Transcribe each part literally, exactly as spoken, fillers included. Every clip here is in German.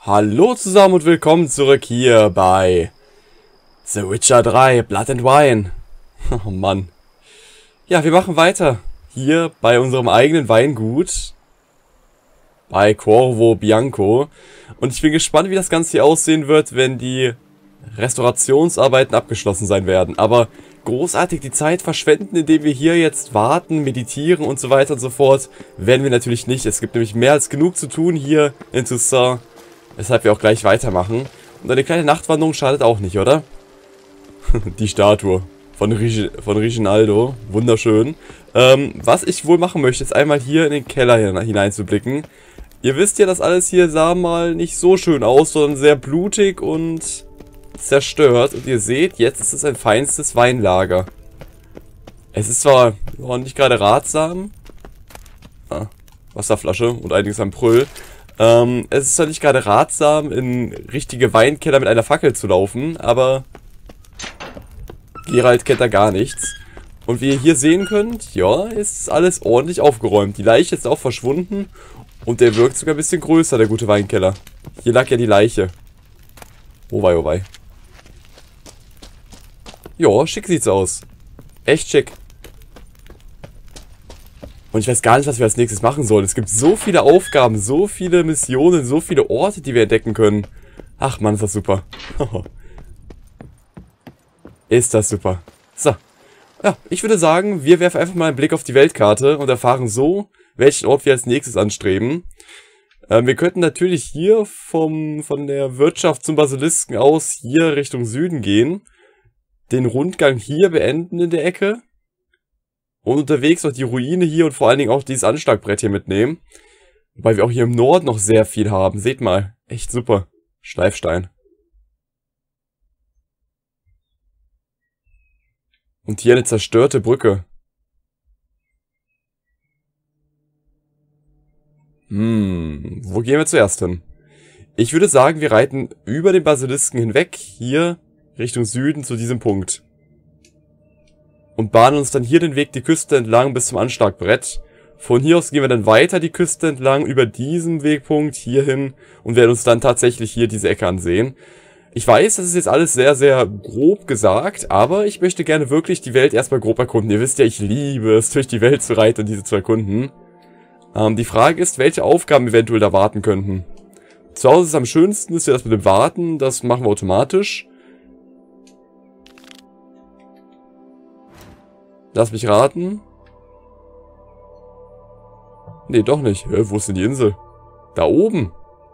Hallo zusammen und willkommen zurück hier bei The Witcher drei, Blood and Wine. Oh Mann. Ja, wir machen weiter. Hier bei unserem eigenen Weingut. Bei Corvo Bianco. Und ich bin gespannt, wie das Ganze hier aussehen wird, wenn die Restaurationsarbeiten abgeschlossen sein werden. Aber großartig die Zeit verschwenden, indem wir hier jetzt warten, meditieren und so weiter und so fort, werden wir natürlich nicht. Es gibt nämlich mehr als genug zu tun hier in Toussaint. Weshalb wir auch gleich weitermachen. Und eine kleine Nachtwanderung schadet auch nicht, oder? Die Statue von, Rigi von Reginaldo. Wunderschön. Ähm, was ich wohl machen möchte, ist einmal hier in den Keller hineinzublicken. Ihr wisst ja, das alles hier sah mal nicht so schön aus, sondern sehr blutig und zerstört. Und ihr seht, jetzt ist es ein feinstes Weinlager. Es ist zwar oh, nicht gerade ratsam. Ah, Wasserflasche und einiges am Prüll. Ähm, es ist zwar nicht gerade ratsam, in richtige Weinkeller mit einer Fackel zu laufen, aber Geralt kennt da gar nichts. Und wie ihr hier sehen könnt, ja, ist alles ordentlich aufgeräumt. Die Leiche ist auch verschwunden und der wirkt sogar ein bisschen größer, der gute Weinkeller. Hier lag ja die Leiche. Oh wei, oh wei. Ja, schick sieht's aus. Echt schick. Und ich weiß gar nicht, was wir als nächstes machen sollen. Es gibt so viele Aufgaben, so viele Missionen, so viele Orte, die wir entdecken können. Ach man, ist das super. Ist das super. So. Ja, ich würde sagen, wir werfen einfach mal einen Blick auf die Weltkarte und erfahren so, welchen Ort wir als nächstes anstreben. Ähm, wir könnten natürlich hier vom, von der Wirtschaft zum Basilisken aus hier Richtung Süden gehen. Den Rundgang hier beenden in der Ecke. Und unterwegs noch die Ruine hier und vor allen Dingen auch dieses Anschlagbrett hier mitnehmen. Wobei wir auch hier im Norden noch sehr viel haben. Seht mal. Echt super. Schleifstein. Und hier eine zerstörte Brücke. Hm. Wo gehen wir zuerst hin? Ich würde sagen, wir reiten über den Basilisken hinweg. Hier Richtung Süden zu diesem Punkt. Und bahnen uns dann hier den Weg die Küste entlang bis zum Anschlagbrett. Von hier aus gehen wir dann weiter die Küste entlang über diesen Wegpunkt hier hin und werden uns dann tatsächlich hier diese Ecke ansehen. Ich weiß, das ist jetzt alles sehr, sehr grob gesagt, aber ich möchte gerne wirklich die Welt erstmal grob erkunden. Ihr wisst ja, ich liebe es, durch die Welt zu reiten und diese zu erkunden. Ähm, die Frage ist, welche Aufgaben eventuell da warten könnten. Zu Hause ist am schönsten, ist ja das mit dem Warten, das machen wir automatisch. Lass mich raten. Nee, doch nicht. Hä, wo ist denn die Insel? Da oben.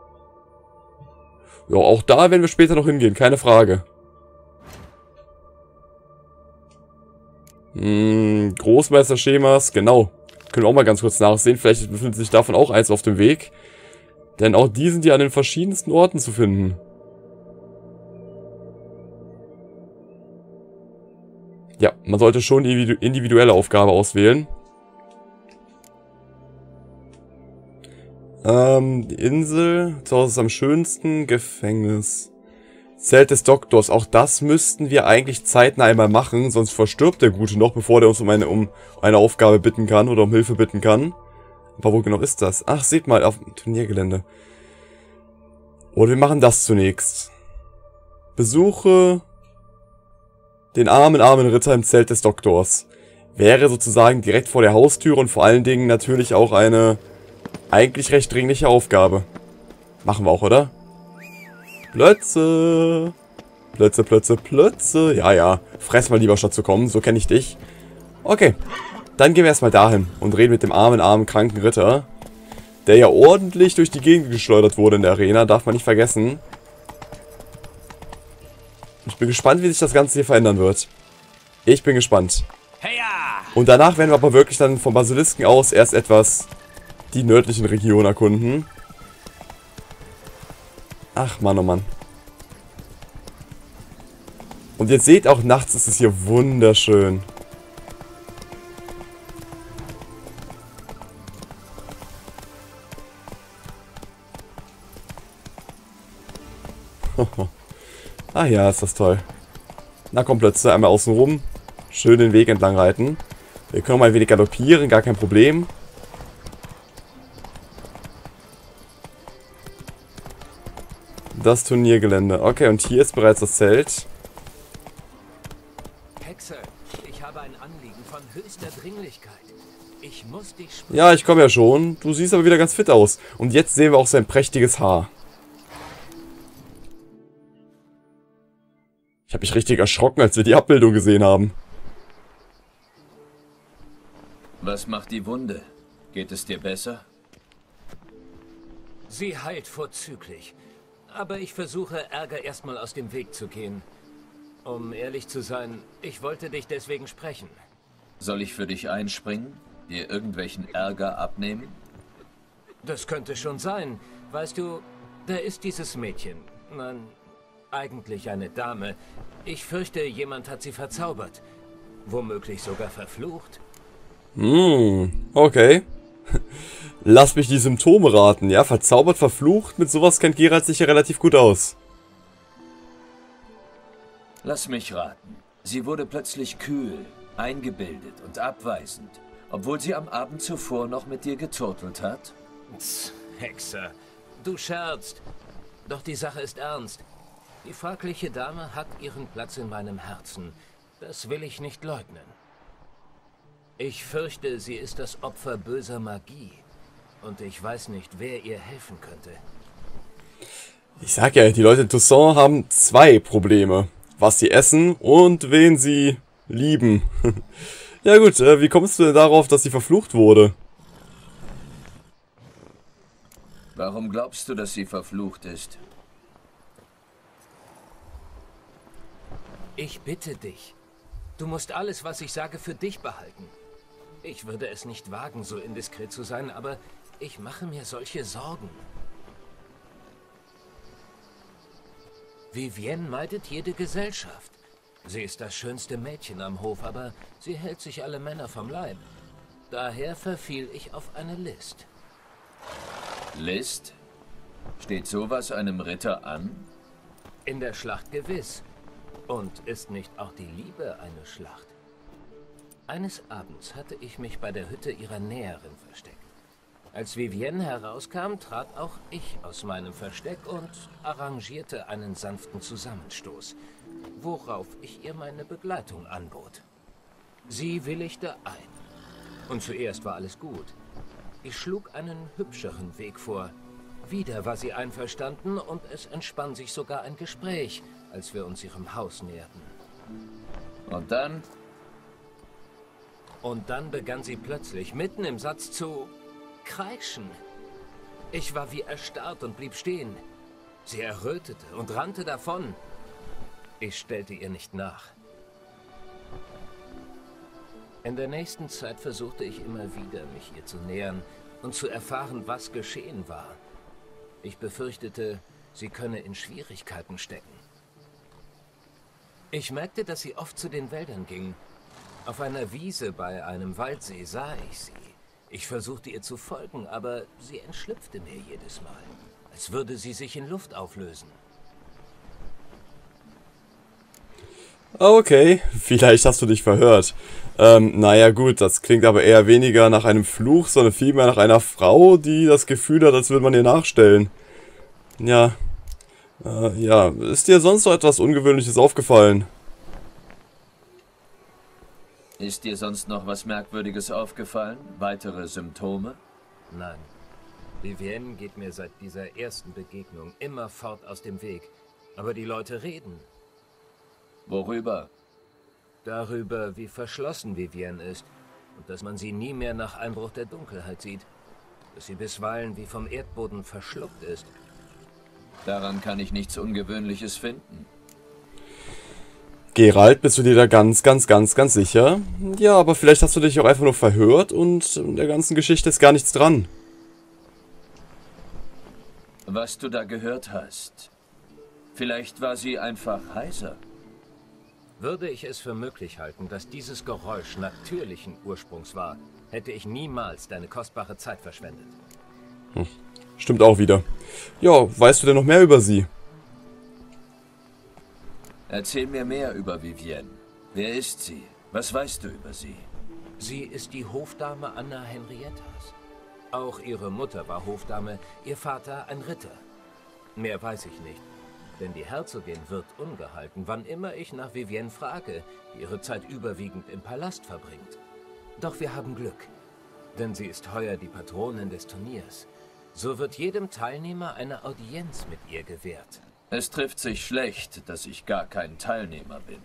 Ja, auch da werden wir später noch hingehen, keine Frage. Hm, Großmeister-Schemas, genau. Können wir auch mal ganz kurz nachsehen. Vielleicht befindet sich davon auch eins auf dem Weg. Denn auch die sind ja an den verschiedensten Orten zu finden. Ja, man sollte schon die individuelle Aufgabe auswählen. Ähm, die Insel, zu Hause ist am schönsten, Gefängnis. Zelt des Doktors, auch das müssten wir eigentlich zeitnah einmal machen, sonst verstirbt der Gute noch, bevor der uns um eine, um eine Aufgabe bitten kann oder um Hilfe bitten kann. Aber wo genau ist das? Ach, seht mal, auf dem Turniergelände. Oder wir machen das zunächst. Besuche den armen, armen Ritter im Zelt des Doktors. Wäre sozusagen direkt vor der Haustüre und vor allen Dingen natürlich auch eine eigentlich recht dringliche Aufgabe. Machen wir auch, oder? Plötze. Plötze, Plötze, Plötze. Ja, ja. Fress mal lieber, statt zu kommen. So kenne ich dich. Okay. Dann gehen wir erstmal dahin und reden mit dem armen, armen, kranken Ritter. Der ja ordentlich durch die Gegend geschleudert wurde in der Arena. Darf man nicht vergessen. Ich bin gespannt, wie sich das Ganze hier verändern wird. Ich bin gespannt. Und danach werden wir aber wirklich dann vom Basilisken aus erst etwas die nördlichen Regionen erkunden. Ach, Mann, oh Mann. Und ihr seht, auch nachts ist es hier wunderschön. Ah ja, ist das toll. Na komm, Plötze, einmal außen rum. Schön den Weg entlang reiten. Wir können mal ein wenig galoppieren, gar kein Problem. Das Turniergelände. Okay, und hier ist bereits das Zelt. Hexe, ich habe ein Anliegen von höchster Dringlichkeit. Ich muss dich sprechen. Ja, ich komme ja schon. Du siehst aber wieder ganz fit aus. Und jetzt sehen wir auch sein prächtiges Haar. Ich habe mich richtig erschrocken, als wir die Abbildung gesehen haben. Was macht die Wunde? Geht es dir besser? Sie heilt vorzüglich. Aber ich versuche, Ärger erstmal aus dem Weg zu gehen. Um ehrlich zu sein, ich wollte dich deswegen sprechen. Soll ich für dich einspringen? Dir irgendwelchen Ärger abnehmen? Das könnte schon sein. Weißt du, da ist dieses Mädchen. Nein, eigentlich eine Dame. Ich fürchte, jemand hat sie verzaubert. Womöglich sogar verflucht. Hm, okay. Lass mich die Symptome raten. Ja, verzaubert, verflucht. Mit sowas kennt Geralt sich ja relativ gut aus. Lass mich raten. Sie wurde plötzlich kühl, eingebildet und abweisend, obwohl sie am Abend zuvor noch mit dir geturtelt hat? Tss, Hexer, du scherzt. Doch die Sache ist ernst. Die fragliche Dame hat ihren Platz in meinem Herzen. Das will ich nicht leugnen. Ich fürchte, sie ist das Opfer böser Magie. Und ich weiß nicht, wer ihr helfen könnte. Ich sag ja, die Leute in Toussaint haben zwei Probleme. Was sie essen und wen sie lieben. Ja gut, äh, wie kommst du denn darauf, dass sie verflucht wurde? Warum glaubst du, dass sie verflucht ist? Ich bitte dich. Du musst alles, was ich sage, für dich behalten. Ich würde es nicht wagen, so indiskret zu sein, aber ich mache mir solche Sorgen. Vivienne meidet jede Gesellschaft. Sie ist das schönste Mädchen am Hof, aber sie hält sich alle Männer vom Leib. Daher verfiel ich auf eine List. List? Steht sowas einem Ritter an? In der Schlacht gewiss. Und ist nicht auch die Liebe eine Schlacht? Eines Abends hatte ich mich bei der Hütte ihrer Näherin versteckt. Als Vivienne herauskam, trat auch ich aus meinem Versteck und arrangierte einen sanften Zusammenstoß, worauf ich ihr meine Begleitung anbot. Sie willigte ein. Und zuerst war alles gut. Ich schlug einen hübscheren Weg vor. Wieder war sie einverstanden und es entspann sich sogar ein Gespräch, als wir uns ihrem Haus näherten. Und dann? Und dann begann sie plötzlich, mitten im Satz zu kreischen. Ich war wie erstarrt und blieb stehen. Sie errötete und rannte davon. Ich stellte ihr nicht nach. In der nächsten Zeit versuchte ich immer wieder, mich ihr zu nähern und zu erfahren, was geschehen war. Ich befürchtete, sie könne in Schwierigkeiten stecken. Ich merkte, dass sie oft zu den Wäldern ging. Auf einer Wiese bei einem Waldsee sah ich sie. Ich versuchte ihr zu folgen, aber sie entschlüpfte mir jedes Mal, als würde sie sich in Luft auflösen. Okay, vielleicht hast du dich verhört. Ähm, naja gut, das klingt aber eher weniger nach einem Fluch, sondern vielmehr nach einer Frau, die das Gefühl hat, als würde man ihr nachstellen. Ja, äh, ja, ist dir sonst noch etwas Ungewöhnliches aufgefallen? Ist dir sonst noch was Merkwürdiges aufgefallen? Weitere Symptome? Nein. Vivienne geht mir seit dieser ersten Begegnung immerfort aus dem Weg. Aber die Leute reden. Worüber? Darüber, wie verschlossen Vivienne ist. Und dass man sie nie mehr nach Einbruch der Dunkelheit sieht. Dass sie bisweilen wie vom Erdboden verschluckt ist. Daran kann ich nichts Ungewöhnliches finden. Geralt, bist du dir da ganz, ganz, ganz, ganz sicher? Ja, aber vielleicht hast du dich auch einfach nur verhört und in der ganzen Geschichte ist gar nichts dran. Was du da gehört hast. Vielleicht war sie einfach heiser. Würde ich es für möglich halten, dass dieses Geräusch natürlichen Ursprungs war, hätte ich niemals deine kostbare Zeit verschwendet. Hm. Stimmt auch wieder. Ja, weißt du denn noch mehr über sie? Erzähl mir mehr über Vivienne. Wer ist sie? Was weißt du über sie? Sie ist die Hofdame Anna Henriettas. Auch ihre Mutter war Hofdame, ihr Vater ein Ritter. Mehr weiß ich nicht. Denn die Herzogin wird ungehalten, wann immer ich nach Vivienne frage, die ihre Zeit überwiegend im Palast verbringt. Doch wir haben Glück, denn sie ist heuer die Patronin des Turniers. So wird jedem Teilnehmer eine Audienz mit ihr gewährt. Es trifft sich schlecht, dass ich gar kein Teilnehmer bin.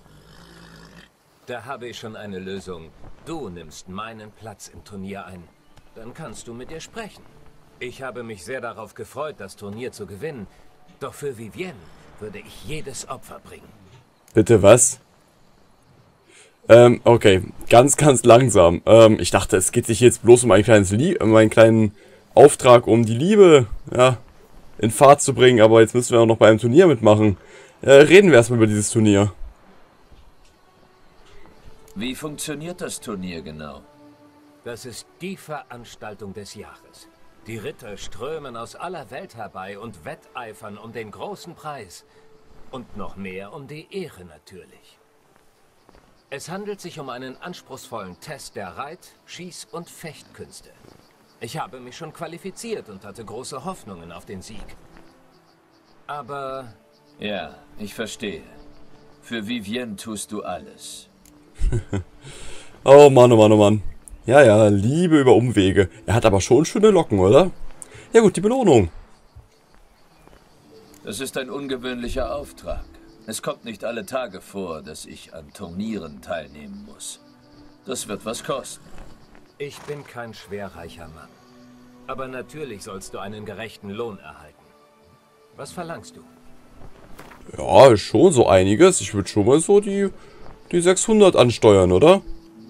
Da habe ich schon eine Lösung. Du nimmst meinen Platz im Turnier ein. Dann kannst du mit ihr sprechen. Ich habe mich sehr darauf gefreut, das Turnier zu gewinnen. Doch für Vivienne würde ich jedes Opfer bringen. Bitte was? Ähm, okay. Ganz, ganz langsam. Ähm, ich dachte, es geht sich jetzt bloß um ein kleines Lie um einen kleinen Auftrag, um die Liebe, ja, in Fahrt zu bringen. Aber jetzt müssen wir auch noch bei einem Turnier mitmachen. Äh, reden wir erstmal über dieses Turnier. Wie funktioniert das Turnier genau? Das ist die Veranstaltung des Jahres. Die Ritter strömen aus aller Welt herbei und wetteifern um den großen Preis. Und noch mehr um die Ehre natürlich. Es handelt sich um einen anspruchsvollen Test der Reit-, Schieß- und Fechtkünste. Ich habe mich schon qualifiziert und hatte große Hoffnungen auf den Sieg. Aber... Ja, ich verstehe. Für Vivienne tust du alles. Oh Mann, oh Mann, oh Mann. Ja, ja, Liebe über Umwege. Er hat aber schon schöne Locken, oder? Ja gut, die Belohnung. Das ist ein ungewöhnlicher Auftrag. Es kommt nicht alle Tage vor, dass ich an Turnieren teilnehmen muss. Das wird was kosten. Ich bin kein schwerreicher Mann. Aber natürlich sollst du einen gerechten Lohn erhalten. Was verlangst du? Ja, schon so einiges. Ich würde schon mal so die, die sechshundert ansteuern, oder?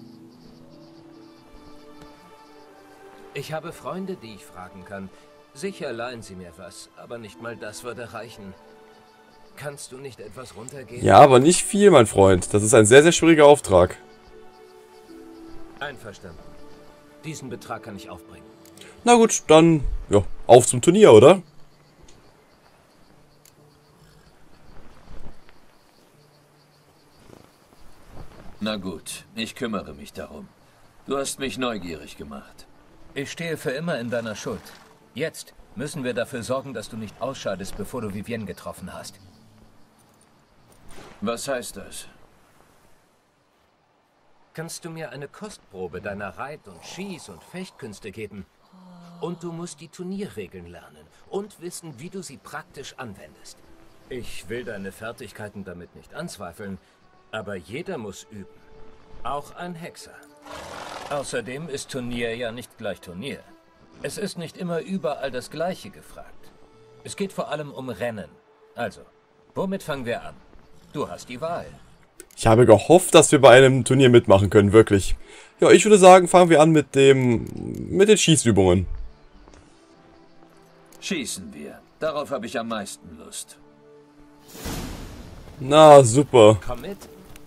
Ich habe Freunde, die ich fragen kann. Sicher leihen sie mir was, aber nicht mal das würde reichen. Kannst du nicht etwas runtergehen? Ja, aber nicht viel, mein Freund. Das ist ein sehr, sehr schwieriger Auftrag. Einverstanden. Diesen Betrag kann ich aufbringen. Na gut, dann, ja, auf zum Turnier, oder? Na gut, ich kümmere mich darum. Du hast mich neugierig gemacht. Ich stehe für immer in deiner Schuld. Jetzt müssen wir dafür sorgen, dass du nicht ausscheidest, bevor du Vivienne getroffen hast. Was heißt das? Kannst du mir eine Kostprobe deiner Reit- und Schieß- und Fechtkünste geben? Und du musst die Turnierregeln lernen und wissen, wie du sie praktisch anwendest. Ich will deine Fertigkeiten damit nicht anzweifeln, aber jeder muss üben. Auch ein Hexer. Außerdem ist Turnier ja nicht gleich Turnier. Es ist nicht immer überall das Gleiche gefragt. Es geht vor allem um Rennen. Also, womit fangen wir an? Du hast die Wahl. Ich habe gehofft, dass wir bei einem Turnier mitmachen können, wirklich. Ja, ich würde sagen, fangen wir an mit dem... mit den Schießübungen. Schießen wir. Darauf habe ich am meisten Lust. Na, super. Komm mit.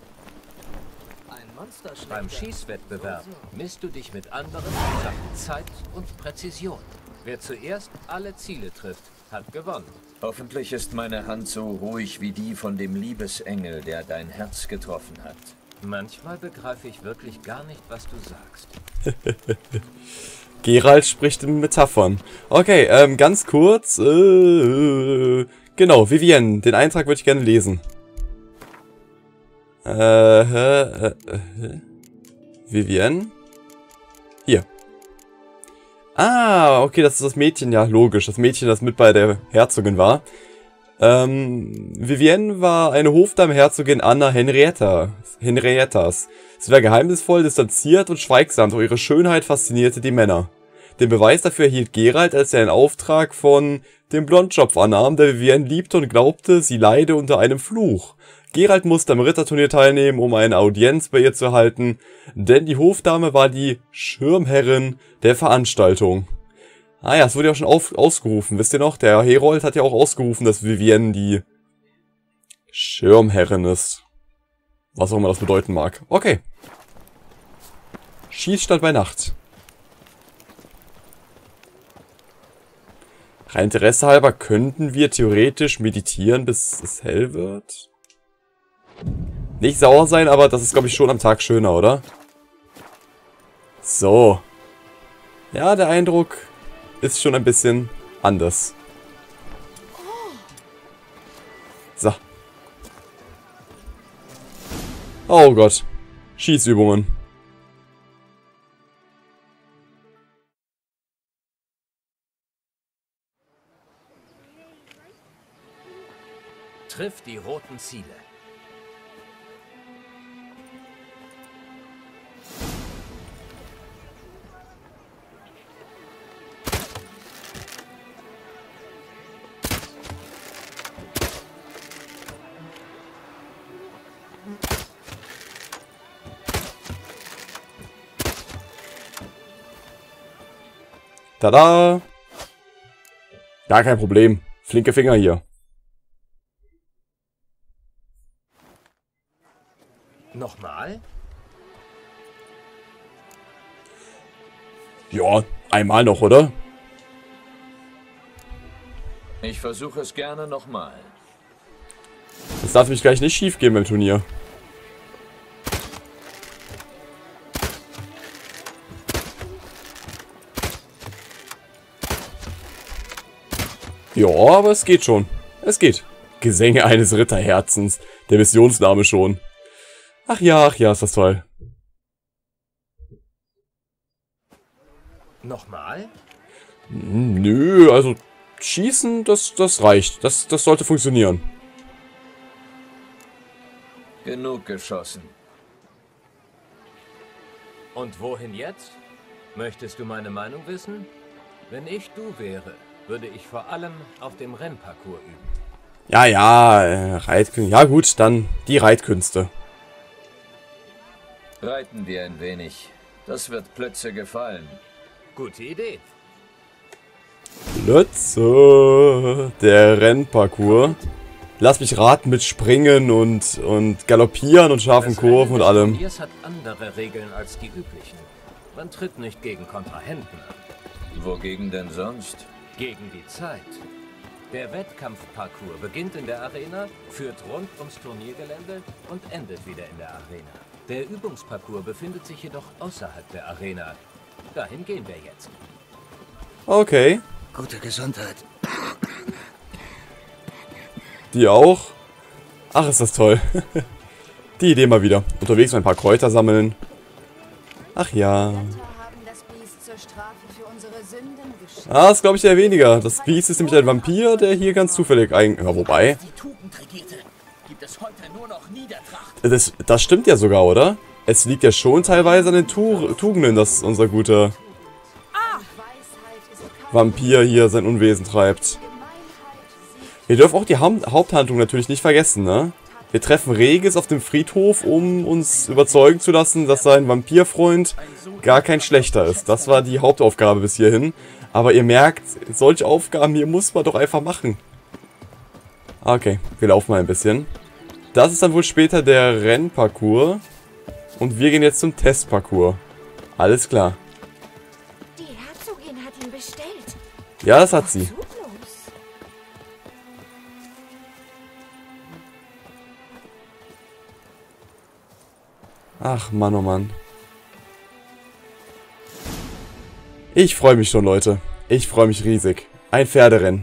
Beim Schießwettbewerb misst du dich mit anderen in Sachen Zeit und Präzision. Wer zuerst alle Ziele trifft, hat gewonnen. Hoffentlich ist meine Hand so ruhig wie die von dem Liebesengel, der dein Herz getroffen hat. Manchmal begreife ich wirklich gar nicht, was du sagst. Geralt spricht in Metaphern. Okay, ähm, ganz kurz. Äh, genau, Vivienne, den Eintrag würde ich gerne lesen. Äh, äh, äh, Vivienne? Hier. Ah, okay, das ist das Mädchen, ja, logisch. Das Mädchen, das mit bei der Herzogin war. Ähm, Vivienne war eine Hofdame-Herzogin Anna Henrietta, Henriettas. Sie war geheimnisvoll, distanziert und schweigsam, doch ihre Schönheit faszinierte die Männer. Den Beweis dafür erhielt Geralt, als er einen Auftrag von dem Blondschopf annahm, der Vivienne liebte und glaubte, sie leide unter einem Fluch. Geralt musste am Ritterturnier teilnehmen, um eine Audienz bei ihr zu erhalten, denn die Hofdame war die Schirmherrin der Veranstaltung. Ah ja, es wurde ja schon auf, ausgerufen, wisst ihr noch? Der Herold hat ja auch ausgerufen, dass Vivienne die Schirmherrin ist. Was auch immer das bedeuten mag. Okay. Schießstand bei Nacht. Rein Interesse halber könnten wir theoretisch meditieren, bis es hell wird. Nicht sauer sein, aber das ist, glaube ich, schon am Tag schöner, oder? So. Ja, der Eindruck ist schon ein bisschen anders. Oh Gott. Schießübungen. Triff die roten Ziele. Tada! Gar kein Problem. Flinke Finger hier. Nochmal? Ja, einmal noch, oder? Ich versuche es gerne nochmal. Das darf mich gleich nicht schief gehen beim Turnier. Ja, aber es geht schon. Es geht. Gesänge eines Ritterherzens. Der Missionsname schon. Ach ja, ach ja, ist das toll. Nochmal? Hm, nö, also schießen, das, das reicht. Das, das sollte funktionieren. Genug geschossen. Und wohin jetzt? Möchtest du meine Meinung wissen? Wenn ich du wäre, würde ich vor allem auf dem Rennparcours üben. Ja, ja, äh, Reitkünste. Ja gut, dann die Reitkünste. Reiten wir ein wenig. Das wird Plötze gefallen. Gute Idee. Plötze. Der Rennparcours. Lass mich raten mit Springen und, und Galoppieren und scharfen Das Rennen Kurven und des allem. Turniers hat andere Regeln als die üblichen. Man tritt nicht gegen Kontrahenten an. Wogegen denn sonst? Gegen die Zeit. Der Wettkampfparcours beginnt in der Arena, führt rund ums Turniergelände und endet wieder in der Arena. Der Übungsparcours befindet sich jedoch außerhalb der Arena. Dahin gehen wir jetzt. Okay. Gute Gesundheit. Die auch. Ach, ist das toll. Die Idee mal wieder. Unterwegs mal ein paar Kräuter sammeln. Ach ja. Ah, das glaube ich eher weniger. Das Biest ist nämlich ein Vampir, der hier ganz zufällig ein... Ja, wobei... Das, das stimmt ja sogar, oder? Es liegt ja schon teilweise an den Tu Tugenden, dass unser guter Vampir hier sein Unwesen treibt. Wir dürfen auch die ha Haupthandlung natürlich nicht vergessen, ne? Wir treffen Regis auf dem Friedhof, um uns überzeugen zu lassen, dass sein Vampirfreund gar kein schlechter ist. Das war die Hauptaufgabe bis hierhin. Aber ihr merkt, solche Aufgaben hier muss man doch einfach machen. Okay, wir laufen mal ein bisschen. Das ist dann wohl später der Rennparcours. Und wir gehen jetzt zum Testparcours. Alles klar. Die Herzogin hat ihn bestellt. Ja, das hat sie. Ach, Mann, oh Mann. Ich freue mich schon, Leute. Ich freue mich riesig. Ein Pferderennen.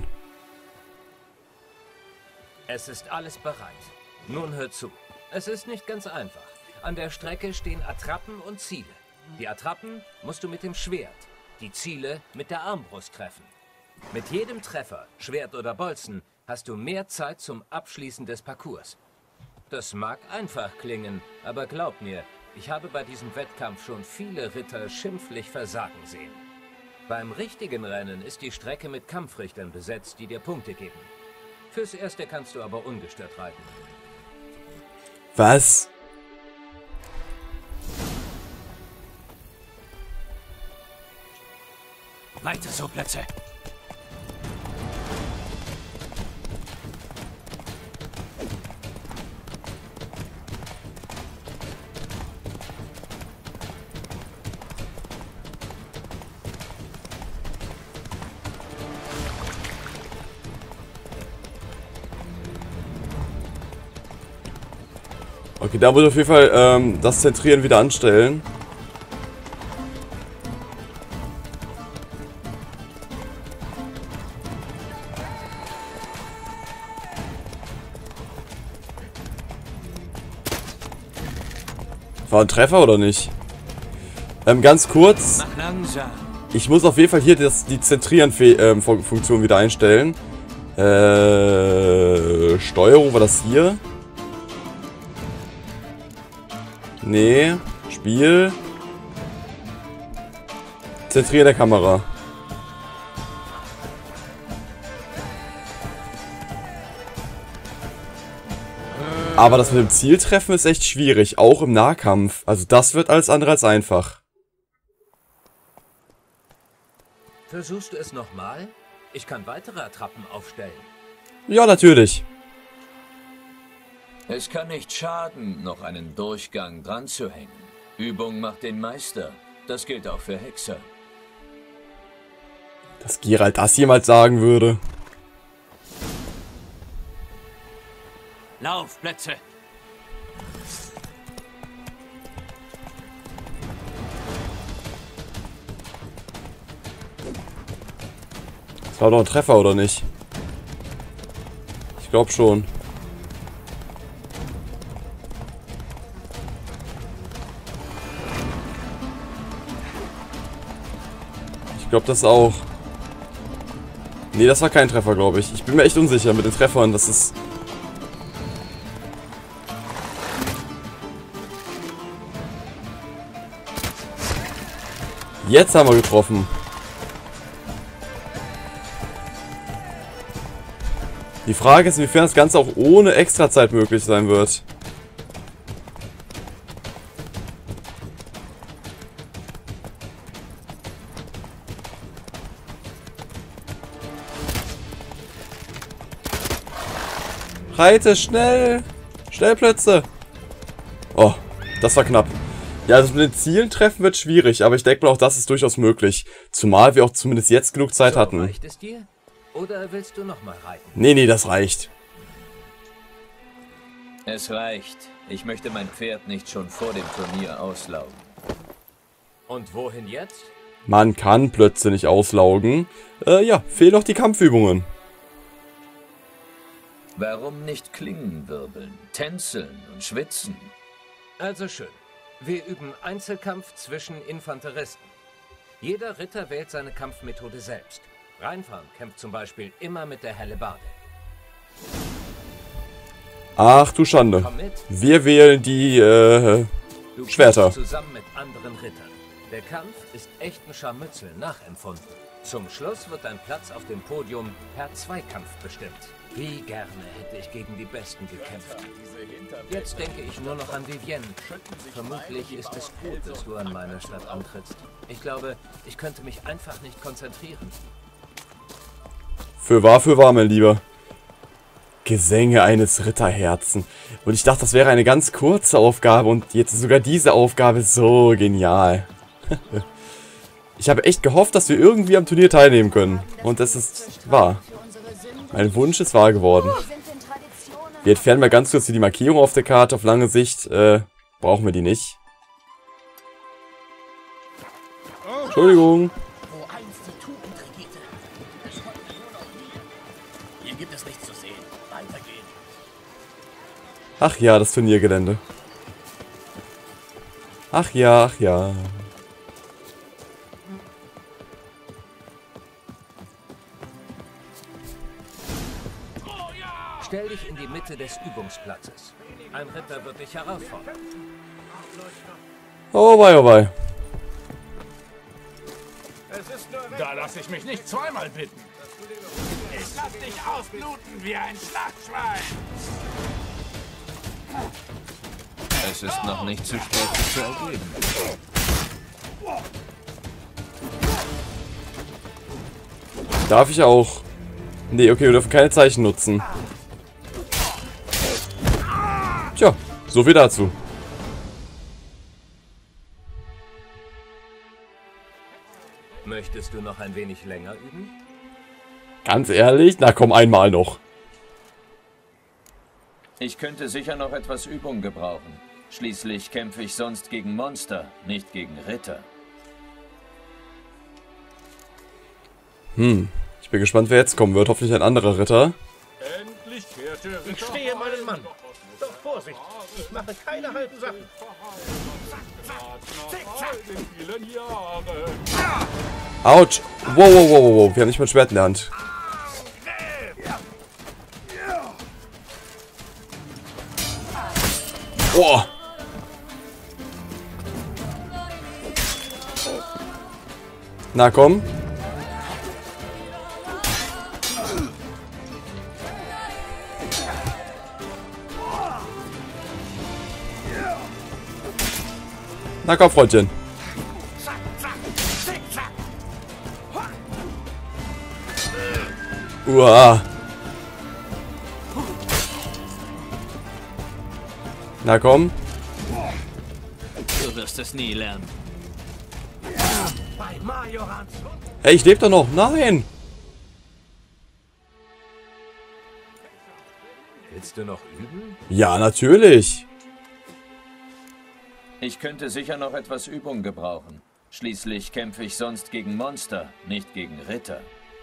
Es ist alles bereit. Nun hör zu. Es ist nicht ganz einfach. An der Strecke stehen Attrappen und Ziele. Die Attrappen musst du mit dem Schwert, die Ziele mit der Armbrust treffen. Mit jedem Treffer, Schwert oder Bolzen, hast du mehr Zeit zum Abschließen des Parcours. Das mag einfach klingen, aber glaub mir, ich habe bei diesem Wettkampf schon viele Ritter schimpflich versagen sehen. Beim richtigen Rennen ist die Strecke mit Kampfrichtern besetzt, die dir Punkte geben. Fürs Erste kannst du aber ungestört reiten. Was? Weiter so, Plätze! Okay, da muss ich auf jeden Fall ähm, das Zentrieren wieder anstellen. War ein Treffer oder nicht? Ähm, ganz kurz. Mach langsam. Ich muss auf jeden Fall hier das, die Zentrieren-Funktion wieder einstellen. Äh, Steuerung war das hier? Nee. Spiel. Zentrieren der Kamera. Aber das mit dem Zieltreffen ist echt schwierig, auch im Nahkampf. Also das wird alles andere als einfach. Versuchst du es nochmal? Ich kann weitere Attrappen aufstellen. Ja, natürlich. Es kann nicht schaden, noch einen Durchgang dran zu hängen. Übung macht den Meister. Das gilt auch für Hexer. Dass Geralt das jemals sagen würde. Laufplätze! Das war doch ein Treffer, oder nicht? Ich glaube schon. Ich glaube das auch. Nee, das war kein Treffer, glaube ich. Ich bin mir echt unsicher mit den Treffern. Das ist... Jetzt haben wir getroffen. Die Frage ist, inwiefern das Ganze auch ohne Extrazeit möglich sein wird. Reite, schnell! Stellplätze! Oh, das war knapp. Ja, also mit den Zielen treffen wird schwierig, aber ich denke mal auch, das ist durchaus möglich. Zumal wir auch zumindest jetzt genug Zeit so, hatten. Reicht es dir? Oder willst du nochmal reiten? Nee, nee, das reicht. Es reicht. Ich möchte mein Pferd nicht schon vor dem Turnier auslaugen. Und wohin jetzt? Man kann Plötze nicht auslaugen. Äh, ja, fehlen noch die Kampfübungen. Warum nicht Klingen wirbeln, tänzeln und schwitzen? Also schön. Wir üben Einzelkampf zwischen Infanteristen. Jeder Ritter wählt seine Kampfmethode selbst. Reinfahren kämpft zum Beispiel immer mit der Hellebarde. Ach du Schande. Komm mit. Wir wählen die, äh, Du Schwerter. kämpfst zusammen mit anderen Rittern. Der Kampf ist echten Scharmützel nachempfunden. Zum Schluss wird dein Platz auf dem Podium per Zweikampf bestimmt. Wie gerne hätte ich gegen die Besten gekämpft. Jetzt denke ich nur noch an Vivienne. Vermutlich ist es gut, dass du an meiner Stadt antrittst. Ich glaube, ich könnte mich einfach nicht konzentrieren. Für wahr, für wahr, mein Lieber. Gesänge eines Ritterherzen. Und ich dachte, das wäre eine ganz kurze Aufgabe und jetzt ist sogar diese Aufgabe so genial. Ich habe echt gehofft, dass wir irgendwie am Turnier teilnehmen können. Und das ist wahr. Mein Wunsch ist wahr geworden. Wir entfernen mal ganz kurz hier die Markierung auf der Karte. Auf lange Sicht äh, brauchen wir die nicht. Entschuldigung. Wo einst die Tugend regierte. Es konnte nur noch nie. Hier gibt es nichts zu sehen. Weitergehen. Ach ja, das Turniergelände. Ach ja, ach ja. Stell dich in die Mitte des Übungsplatzes. Ein Ritter wird dich herausfordern. Oh wei, oh wei. Da lasse ich mich nicht zweimal bitten. Ich lass dich ausbluten wie ein Schlachtschwein. Es ist noch nicht zu spät, sich zu ergeben. Darf ich auch? Nee, okay, wir dürfen keine Zeichen nutzen. Tja, so viel dazu. Möchtest du noch ein wenig länger üben? Ganz ehrlich? Na komm, einmal noch. Ich könnte sicher noch etwas Übung gebrauchen. Schließlich kämpfe ich sonst gegen Monster, nicht gegen Ritter. Hm, ich bin gespannt, wer jetzt kommen wird. Hoffentlich ein anderer Ritter. Endlich kehrte Ritter. Ich stehe meinen Mann. Doch Vorsicht, ich mache keine halben Sachen. Autsch. Wow, wow, wow, wow, wow. Wir haben nicht mal ein Schwert in der Hand. Boah. Na komm. Na komm, Freundchen. Uah. Na komm. Du wirst es nie lernen. Bei Majorans. Hey, ich lebe doch noch. Nein. Willst du noch üben? Ja, natürlich. Ich könnte sicher noch etwas Übung gebrauchen. Schließlich kämpfe ich sonst gegen Monster, nicht gegen Ritter.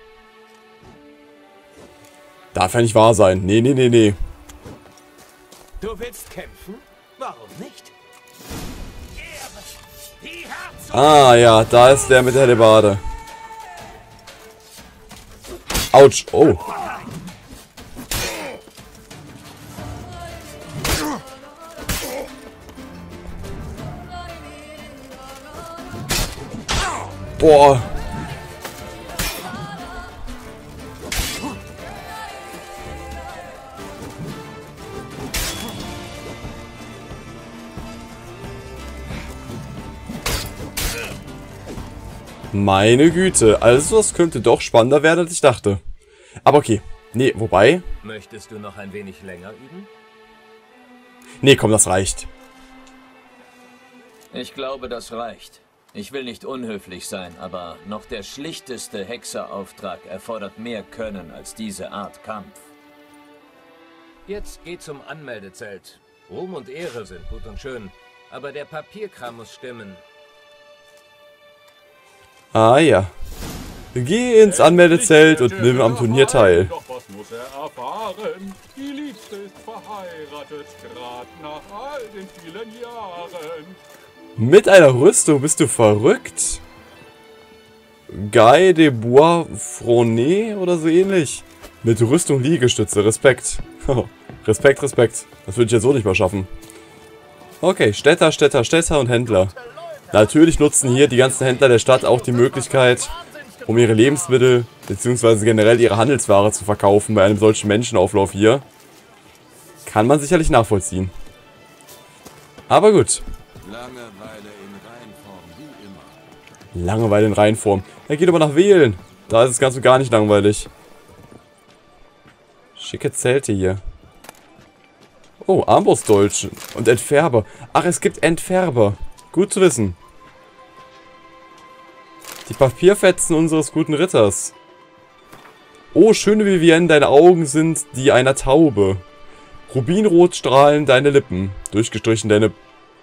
Darf ja nicht wahr sein. Nee, nee, nee, nee. Du willst kämpfen? Warum nicht? Die Herzog Ah, ja, da ist der mit der Hellebarde. Autsch. Oh. Boah. Meine Güte, also das könnte doch spannender werden, als ich dachte. Aber okay. Nee, wobei... Möchtest du noch ein wenig länger üben? Nee, komm, das reicht. Ich glaube, das reicht. Ich will nicht unhöflich sein, aber noch der schlichteste Hexerauftrag erfordert mehr Können als diese Art Kampf. Jetzt geh zum Anmeldezelt. Ruhm und Ehre sind gut und schön, aber der Papierkram muss stimmen. Ah ja. Geh ins Anmeldezelt und nimm am Turnier teil. Doch was muss er erfahren? Die Liebste ist verheiratet, gerade nach all den vielen Jahren. Mit einer Rüstung bist du verrückt? Guy de Bois Fronet oder so ähnlich. Mit Rüstung Liegestütze, Respekt. Respekt, Respekt. Das würde ich ja so nicht mal schaffen. Okay, Städter, Städter, Städter und Händler. Natürlich nutzen hier die ganzen Händler der Stadt auch die Möglichkeit, um ihre Lebensmittel bzw. generell ihre Handelsware zu verkaufen bei einem solchen Menschenauflauf hier. Kann man sicherlich nachvollziehen. Aber gut. Langeweile in Reinform, wie immer. Langeweile in Reinform. Er geht aber nach Wählen. Da ist es ganz und gar nicht langweilig. Schicke Zelte hier. Oh, Armbrustdolche und Entfärber. Ach, es gibt Entfärber. Gut zu wissen. Die Papierfetzen unseres guten Ritters. Oh, schöne Vivienne, deine Augen sind die einer Taube. Rubinrot strahlen deine Lippen. Durchgestrichen deine...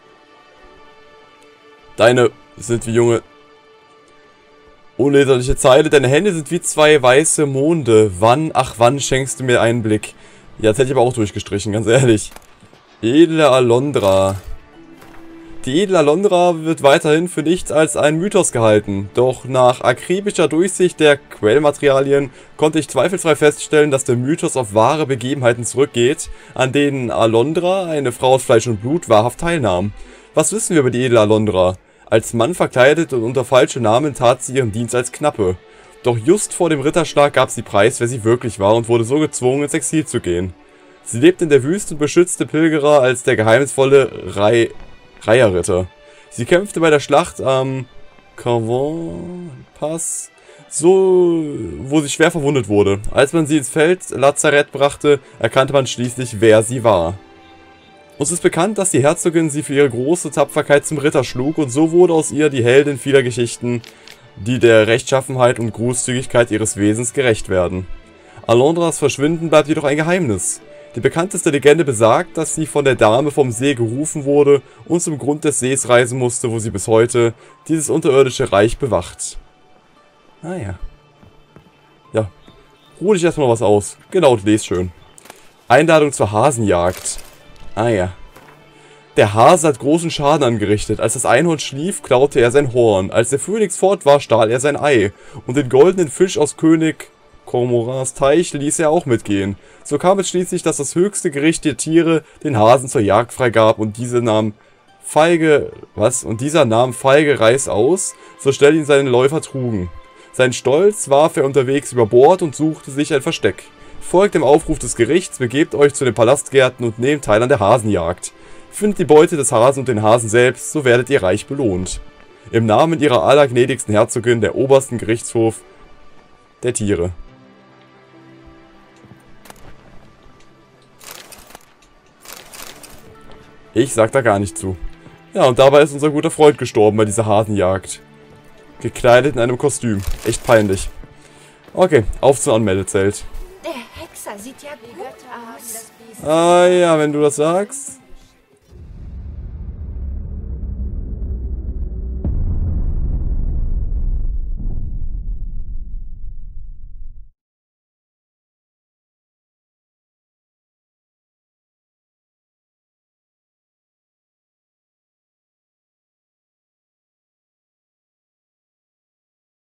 Deine sind wie junge... Unleserliche Zeile. Deine Hände sind wie zwei weiße Monde. Wann, ach wann schenkst du mir einen Blick? Ja, das hätte ich aber auch durchgestrichen, ganz ehrlich. Edle Alondra. Die edle Alondra wird weiterhin für nichts als ein Mythos gehalten. Doch nach akribischer Durchsicht der Quellmaterialien konnte ich zweifelsfrei feststellen, dass der Mythos auf wahre Begebenheiten zurückgeht, an denen Alondra, eine Frau aus Fleisch und Blut, wahrhaft teilnahm. Was wissen wir über die edle Alondra? Als Mann verkleidet und unter falschem Namen tat sie ihren Dienst als Knappe. Doch just vor dem Ritterschlag gab sie preis, wer sie wirklich war, und wurde so gezwungen, ins Exil zu gehen. Sie lebte in der Wüste und beschützte Pilgerer als der geheimnisvolle Rei Reiherritter. Sie kämpfte bei der Schlacht am Canvon-Pass, so, wo sie schwer verwundet wurde. Als man sie ins Feldlazarett brachte, erkannte man schließlich, wer sie war. Uns ist bekannt, dass die Herzogin sie für ihre große Tapferkeit zum Ritter schlug, und so wurde aus ihr die Heldin vieler Geschichten, die der Rechtschaffenheit und Großzügigkeit ihres Wesens gerecht werden. Alondras Verschwinden bleibt jedoch ein Geheimnis. Die bekannteste Legende besagt, dass sie von der Dame vom See gerufen wurde und zum Grund des Sees reisen musste, wo sie bis heute dieses unterirdische Reich bewacht. Ah ja. Ja. Ruh dich erstmal was aus. Genau, und lese schön. Einladung zur Hasenjagd. Ah ja. Der Hase hat großen Schaden angerichtet. Als das Einhorn schlief, klaute er sein Horn. Als der Phönix fort war, stahl er sein Ei. Und den goldenen Fisch aus König Cormorans Teich ließ er auch mitgehen. So kam es schließlich, dass das höchste Gericht der Tiere den Hasen zur Jagd freigab und diese nahm feige, was? Und dieser nahm feige Reis aus, so schnell ihn seine Läufer trugen. Sein Stolz warf er unterwegs über Bord und suchte sich ein Versteck. Folgt dem Aufruf des Gerichts, begebt euch zu den Palastgärten und nehmt teil an der Hasenjagd. Findet die Beute des Hasen und den Hasen selbst, so werdet ihr reich belohnt. Im Namen ihrer allergnädigsten Herzogin, der obersten Gerichtshof der Tiere. Ich sag da gar nicht zu. Ja, und dabei ist unser guter Freund gestorben bei dieser Hasenjagd. Gekleidet in einem Kostüm. Echt peinlich. Okay, auf zum Anmeldezelt. Der Hexer sieht ja gut aus. Ah ja, wenn du das sagst.